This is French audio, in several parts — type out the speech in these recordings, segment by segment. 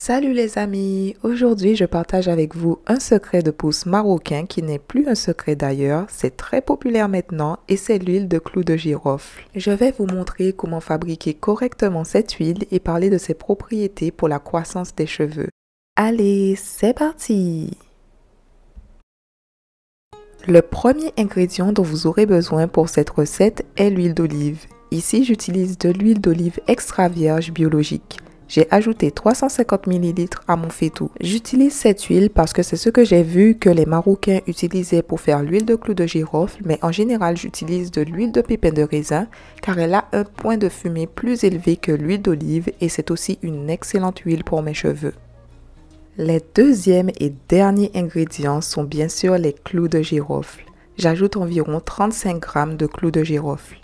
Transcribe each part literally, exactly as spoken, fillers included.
Salut les amis, aujourd'hui je partage avec vous un secret de pousse marocain qui n'est plus un secret d'ailleurs, c'est très populaire maintenant et c'est l'huile de clou de girofle. Je vais vous montrer comment fabriquer correctement cette huile et parler de ses propriétés pour la croissance des cheveux. Allez, c'est parti! Le premier ingrédient dont vous aurez besoin pour cette recette est l'huile d'olive. Ici j'utilise de l'huile d'olive extra vierge biologique. J'ai ajouté trois cent cinquante millilitres à mon faitout. J'utilise cette huile parce que c'est ce que j'ai vu que les Marocains utilisaient pour faire l'huile de clou de girofle, mais en général j'utilise de l'huile de pépins de raisin car elle a un point de fumée plus élevé que l'huile d'olive et c'est aussi une excellente huile pour mes cheveux. Les deuxième et derniers ingrédients sont bien sûr les clous de girofle. J'ajoute environ trente-cinq grammes de clous de girofle.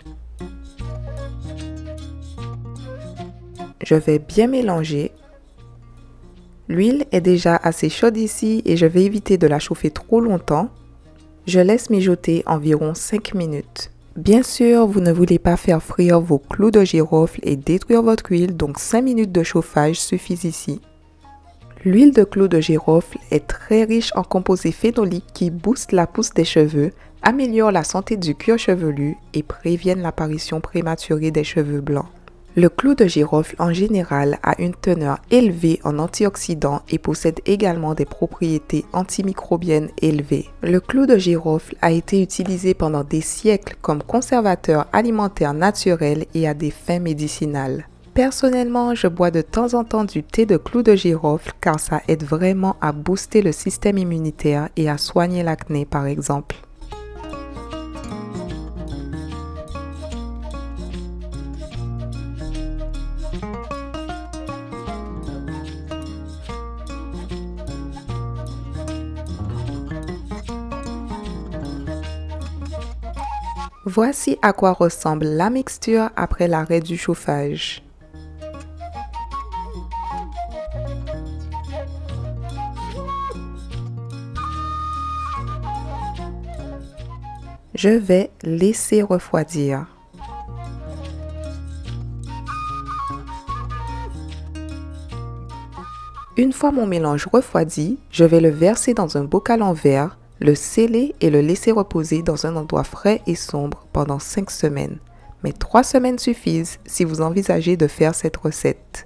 Je vais bien mélanger. L'huile est déjà assez chaude ici et je vais éviter de la chauffer trop longtemps. Je laisse mijoter environ cinq minutes. Bien sûr, vous ne voulez pas faire frire vos clous de girofle et détruire votre huile, donc cinq minutes de chauffage suffisent ici. L'huile de clou de girofle est très riche en composés phénoliques qui boostent la pousse des cheveux, améliorent la santé du cuir chevelu et préviennent l'apparition prématurée des cheveux blancs. Le clou de girofle en général a une teneur élevée en antioxydants et possède également des propriétés antimicrobiennes élevées. Le clou de girofle a été utilisé pendant des siècles comme conservateur alimentaire naturel et à des fins médicinales. Personnellement, je bois de temps en temps du thé de clou de girofle car ça aide vraiment à booster le système immunitaire et à soigner l'acné par exemple. Voici à quoi ressemble la mixture après l'arrêt du chauffage. Je vais laisser refroidir. Une fois mon mélange refroidi, je vais le verser dans un bocal en verre, le sceller et le laisser reposer dans un endroit frais et sombre pendant cinq semaines. Mais trois semaines suffisent si vous envisagez de faire cette recette.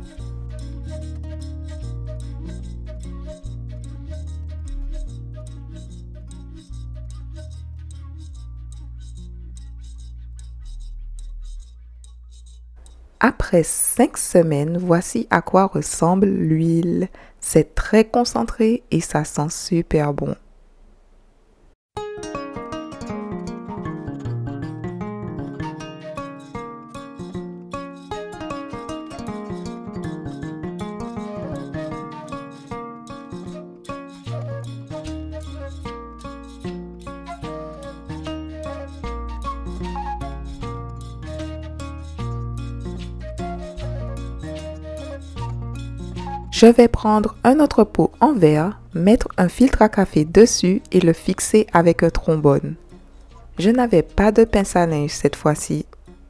Après cinq semaines, voici à quoi ressemble l'huile. C'est très concentré et ça sent super bon. Je vais prendre un autre pot en verre, mettre un filtre à café dessus et le fixer avec un trombone. Je n'avais pas de pince à linge cette fois-ci.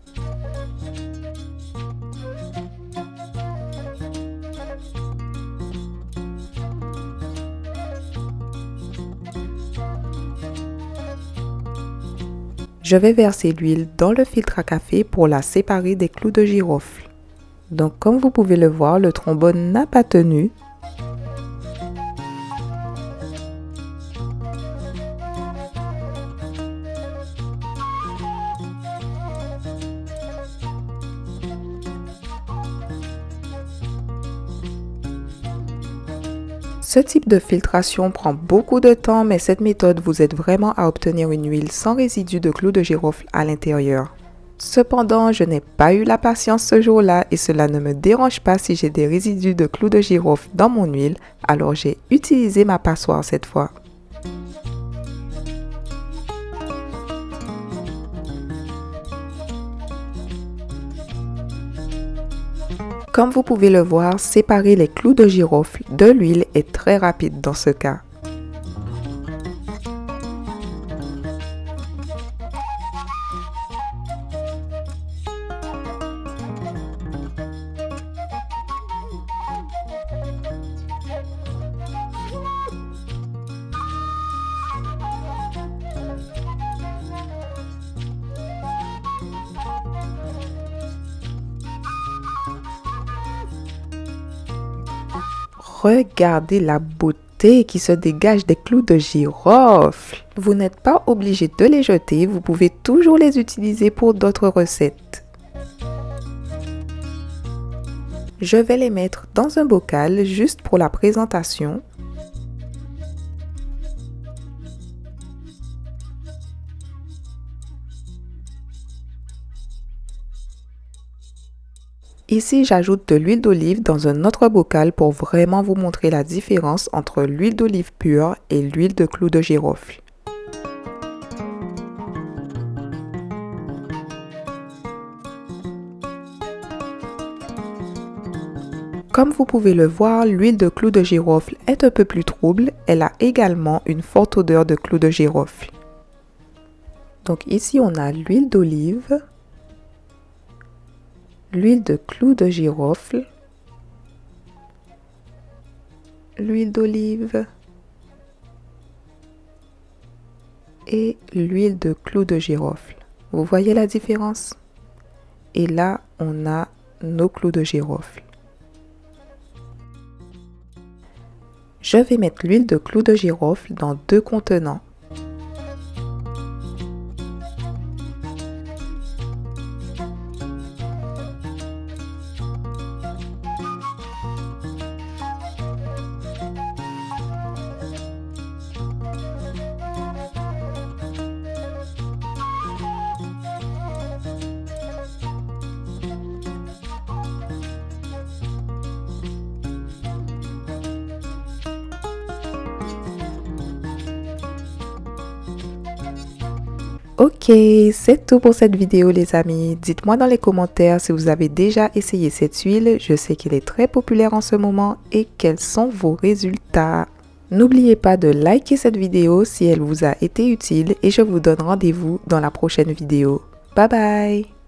Je vais verser l'huile dans le filtre à café pour la séparer des clous de girofle. Donc comme vous pouvez le voir, le trombone n'a pas tenu. Ce type de filtration prend beaucoup de temps, mais cette méthode vous aide vraiment à obtenir une huile sans résidus de clous de girofle à l'intérieur. Cependant, je n'ai pas eu la patience ce jour-là et cela ne me dérange pas si j'ai des résidus de clous de girofle dans mon huile, alors j'ai utilisé ma passoire cette fois. Comme vous pouvez le voir, séparer les clous de girofle de l'huile est très rapide dans ce cas. Regardez la beauté qui se dégage des clous de girofle. Vous n'êtes pas obligé de les jeter, vous pouvez toujours les utiliser pour d'autres recettes. Je vais les mettre dans un bocal juste pour la présentation. Ici, j'ajoute de l'huile d'olive dans un autre bocal pour vraiment vous montrer la différence entre l'huile d'olive pure et l'huile de clous de girofle. Comme vous pouvez le voir, l'huile de clous de girofle est un peu plus trouble. Elle a également une forte odeur de clous de girofle. Donc ici, on a l'huile d'olive, l'huile de clous de girofle, l'huile d'olive et l'huile de clous de girofle. Vous voyez la différence? Et là, on a nos clous de girofle. Je vais mettre l'huile de clous de girofle dans deux contenants. Ok, c'est tout pour cette vidéo les amis. Dites-moi dans les commentaires si vous avez déjà essayé cette huile. Je sais qu'elle est très populaire en ce moment et quels sont vos résultats. N'oubliez pas de liker cette vidéo si elle vous a été utile et je vous donne rendez-vous dans la prochaine vidéo. Bye bye!